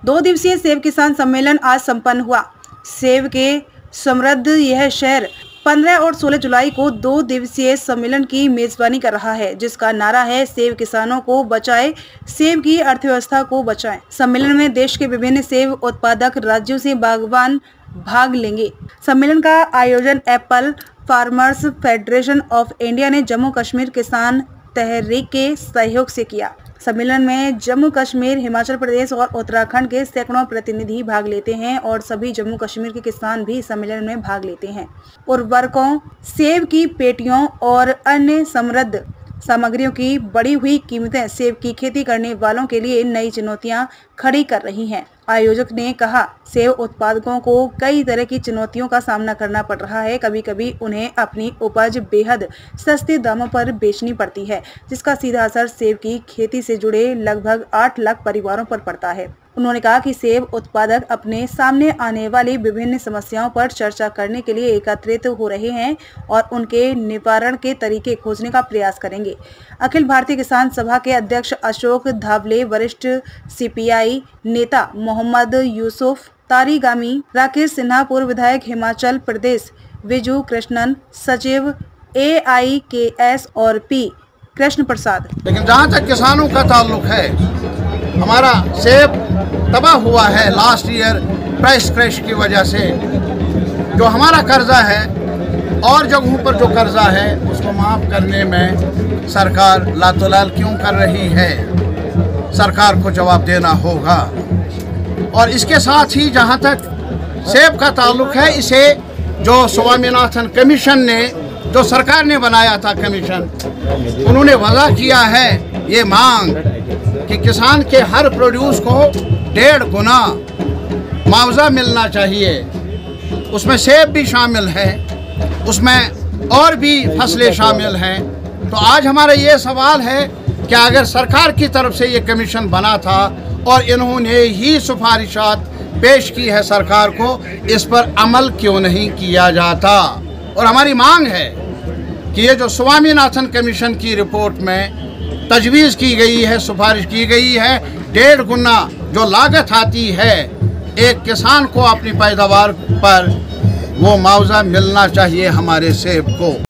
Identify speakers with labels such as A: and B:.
A: 2 दिवसीय सेब किसान सम्मेलन आज संपन्न हुआ। सेब के समृद्ध यह शहर 15 और 16 जुलाई को 2 दिवसीय सम्मेलन की मेजबानी कर रहा है, जिसका नारा है सेब किसानों को बचाए, सेब की अर्थव्यवस्था को बचाएं। सम्मेलन में देश के विभिन्न सेब उत्पादक राज्यों से बागवान भाग लेंगे। सम्मेलन का आयोजन apple farmers federation of India ने जम्मू कश्मीर किसान तहरीक के सहयोग से किया। सम्मेलन में जम्मू कश्मीर, हिमाचल प्रदेश और उत्तराखंड के सैकड़ों प्रतिनिधि भाग लेते हैं और सभी जम्मू कश्मीर के किसान भी सम्मेलन में भाग लेते हैं। उर्वरकों, सेब की पेटियों और अन्य समृद्ध सामग्रियों की बढ़ी हुई कीमतें सेब की खेती करने वालों के लिए नई चुनौतियां खड़ी कर रही हैं। आयोजक ने कहा, सेब उत्पादकों को कई तरह की चुनौतियों का सामना करना पड़ रहा है। कभी कभी उन्हें अपनी उपज बेहद सस्ते दामों पर बेचनी पड़ती है, जिसका सीधा असर सेब की खेती से जुड़े लगभग 8 लाख परिवारों पर पड़ता है। उन्होंने कहा कि सेब उत्पादक अपने सामने आने वाली विभिन्न समस्याओं पर चर्चा करने के लिए एकत्रित हो रहे हैं और उनके निवारण के तरीके खोजने का प्रयास करेंगे। अखिल भारतीय किसान सभा के अध्यक्ष अशोक धाबले, वरिष्ठ सीपीआई नेता मोहम्मद यूसुफ तारीगामी, राकेश सिन्हा, पूर्व विधायक हिमाचल प्रदेश, विजू कृष्णन, सचिव AIKS और P कृष्ण प्रसाद।
B: लेकिन जहाँ तक किसानों का ताल्लुक है, हमारा सेब तबाह हुआ है लास्ट ईयर प्राइस क्रैश की वजह से। जो हमारा कर्जा है और जगहों पर जो कर्जा है उसको माफ़ करने में सरकार लातोलाल क्यों कर रही है, सरकार को जवाब देना होगा। और इसके साथ ही जहाँ तक सेब का ताल्लुक है, इसे जो स्वामीनाथन कमीशन ने, जो सरकार ने बनाया था कमीशन, उन्होंने वादा किया है ये मांग कि किसान के हर प्रोड्यूस को 1.5 गुना मुआवजा मिलना चाहिए। उसमें सेब भी शामिल है, उसमें और भी फसलें शामिल हैं। तो आज हमारा ये सवाल है कि अगर सरकार की तरफ से ये कमीशन बना था और इन्होंने ही सिफारिशात पेश की है सरकार को, इस पर अमल क्यों नहीं किया जाता। और हमारी मांग है कि ये जो स्वामीनाथन कमीशन की रिपोर्ट में तजवीज़ की गई है, सिफारिश की गई है, 1.5 गुना जो लागत आती है एक किसान को अपनी पैदावार पर, वो मुआवजा मिलना चाहिए हमारे सेब को।